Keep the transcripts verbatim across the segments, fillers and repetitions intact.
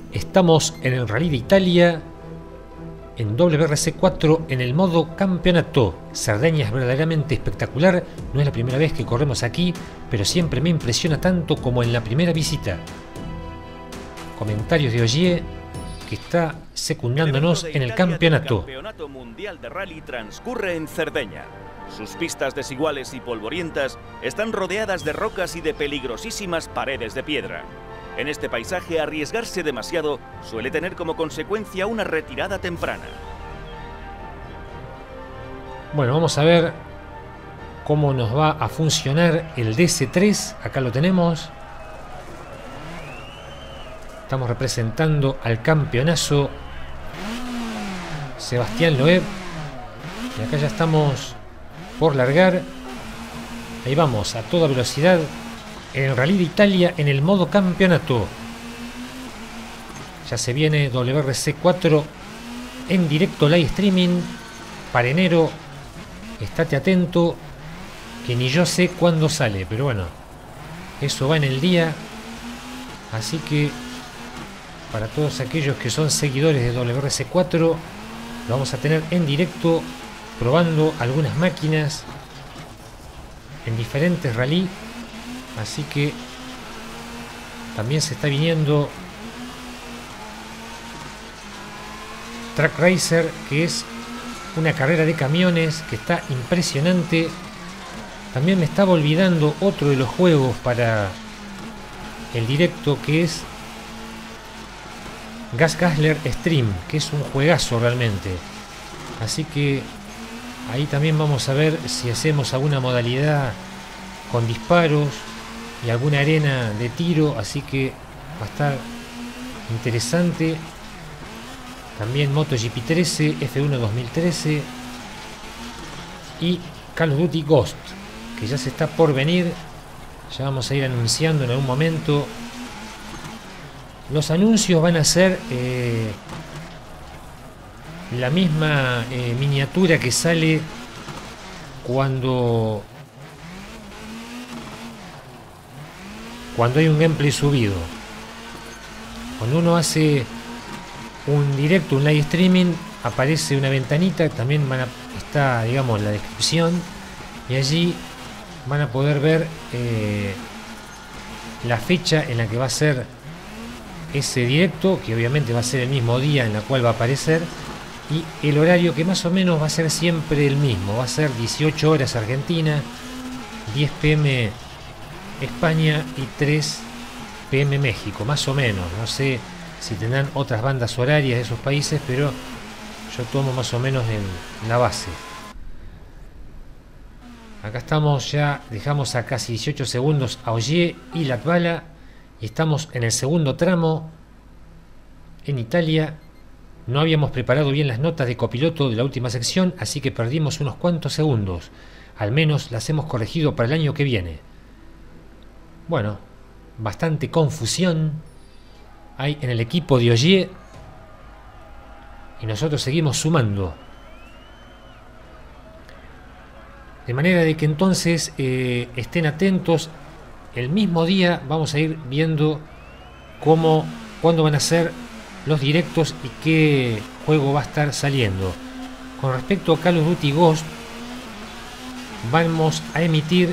Estamos en el Rally de Italia, en W R C cuatro, en el modo campeonato. Cerdeña es verdaderamente espectacular. No es la primera vez que corremos aquí, pero siempre me impresiona tanto como en la primera visita. Comentarios de Ogier, que está secundándonos en el campeonato. El campeonato mundial de rally transcurre en Cerdeña. Sus pistas desiguales y polvorientas están rodeadas de rocas y de peligrosísimas paredes de piedra. En este paisaje, arriesgarse demasiado suele tener como consecuencia una retirada temprana. Bueno, vamos a ver cómo nos va a funcionar el D C tres. Acá lo tenemos. Estamos representando al campeonazo Sebastián Loeb. Y acá ya estamos por largar. Ahí vamos, a toda velocidad. En el Rally de Italia, en el modo campeonato. Ya se viene W R C cuatro en directo live streaming para enero. Estate atento, que ni yo sé cuándo sale, pero bueno, eso va en el día. Así que para todos aquellos que son seguidores de W R C cuatro, lo vamos a tener en directo, probando algunas máquinas en diferentes rally. Así que también se está viniendo Track Racer, que es una carrera de camiones que está impresionante. También me estaba olvidando otro de los juegos para el directo, que es Gas Guzzler Stream, que es un juegazo realmente. Así que ahí también vamos a ver si hacemos alguna modalidad con disparos y alguna arena de tiro, así que va a estar interesante. También MotoGP trece, F uno dos mil trece y Call of Duty Ghost, que ya se está por venir. Ya vamos a ir anunciando en algún momento. Los anuncios van a ser eh, la misma eh, miniatura que sale cuando cuando hay un gameplay subido. Cuando uno hace un directo, un live streaming, aparece una ventanita, también van a, está, digamos, la descripción, y allí van a poder ver eh, la fecha en la que va a ser ese directo, que obviamente va a ser el mismo día en la cual va a aparecer, y el horario, que más o menos va a ser siempre el mismo, va a ser dieciocho horas Argentina, diez pe eme España y tres pe eme México, más o menos. No sé si tendrán otras bandas horarias de esos países, pero yo tomo más o menos en la base. Acá estamos, ya dejamos a casi dieciocho segundos a Ogier y Latvala, y estamos en el segundo tramo en Italia. No habíamos preparado bien las notas de copiloto de la última sección, así que perdimos unos cuantos segundos. Al menos las hemos corregido para el año que viene. Bueno, bastante confusión hay en el equipo de Ogier y nosotros seguimos sumando. De manera de que entonces eh, estén atentos. El mismo día vamos a ir viendo cómo, cuándo van a ser los directos y qué juego va a estar saliendo. Con respecto a Call of Duty Ghost, vamos a emitir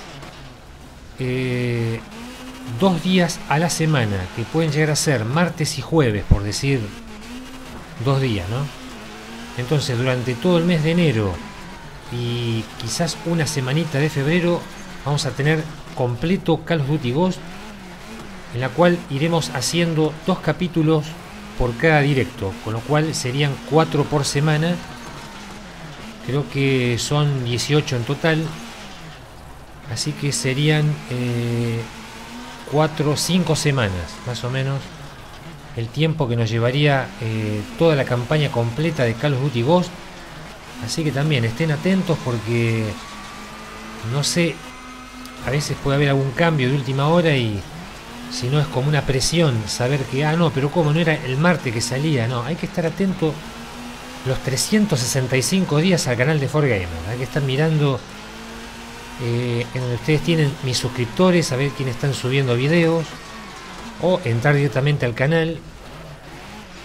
eh, dos días a la semana, que pueden llegar a ser martes y jueves, por decir dos días, ¿no? Entonces, durante todo el mes de enero y quizás una semanita de febrero, vamos a tener completo Call of Duty Ghost, en la cual iremos haciendo dos capítulos por cada directo, con lo cual serían cuatro por semana. Creo que son dieciocho en total, así que serían eh, cuatro o cinco semanas más o menos el tiempo que nos llevaría eh, toda la campaña completa de Call of Duty Ghost. Así que también estén atentos, porque no sé, a veces puede haber algún cambio de última hora y si no es como una presión saber que, ah no, pero como no era el martes que salía. No, hay que estar atento los trescientos sesenta y cinco días al canal de cuatro Gamer. Hay que estar mirando eh, en donde ustedes tienen mis suscriptores, a ver quiénes están subiendo videos, o entrar directamente al canal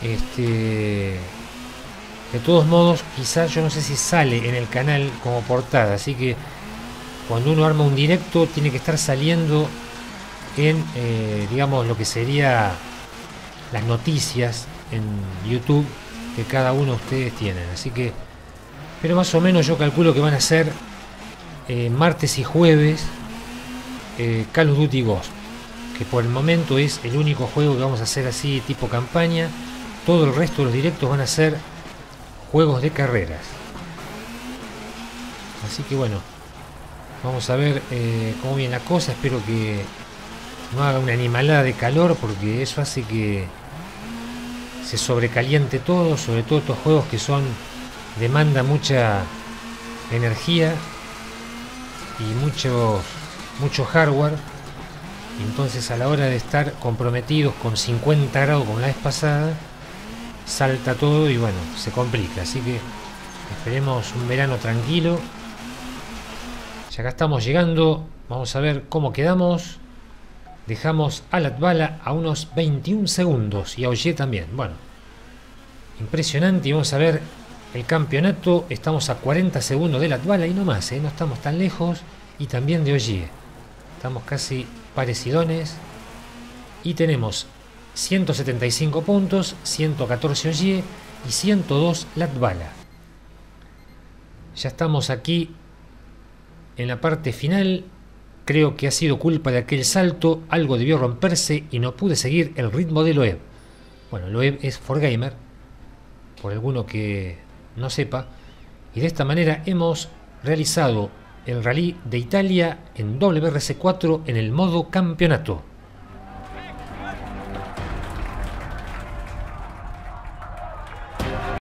Este, de todos modos, quizás yo no sé si sale en el canal como portada, así que cuando uno arma un directo tiene que estar saliendo en, eh, digamos, lo que sería las noticias en YouTube que cada uno de ustedes tienen. Así que, pero más o menos yo calculo que van a ser eh, martes y jueves eh, Call of Duty Ghost, que por el momento es el único juego que vamos a hacer así tipo campaña. Todo el resto de los directos van a ser juegos de carreras. Así que bueno, vamos a ver eh, cómo viene la cosa. Espero que no haga una animalada de calor, porque eso hace que se sobrecaliente todo, sobre todo estos juegos que son demanda mucha energía y mucho mucho hardware. Entonces, a la hora de estar comprometidos con cincuenta grados como la vez pasada, salta todo y bueno, se complica. Así que esperemos un verano tranquilo. Ya acá estamos llegando. Vamos a ver cómo quedamos. Dejamos a Latvala a unos veintiún segundos y a Ogier también. Bueno, impresionante. Y vamos a ver el campeonato. Estamos a cuarenta segundos de Latvala y no más, ¿eh? No estamos tan lejos. Y también de Ogier. Estamos casi parecidones. Y tenemos ciento setenta y cinco puntos, ciento catorce Ogier y ciento dos Latvala. Ya estamos aquí en la parte final. Creo que ha sido culpa de aquel salto, algo debió romperse y no pude seguir el ritmo de Loeb. Bueno, Loeb es cuatro gamer, por alguno que no sepa, y de esta manera hemos realizado el Rally de Italia en W R C cuatro en el modo campeonato.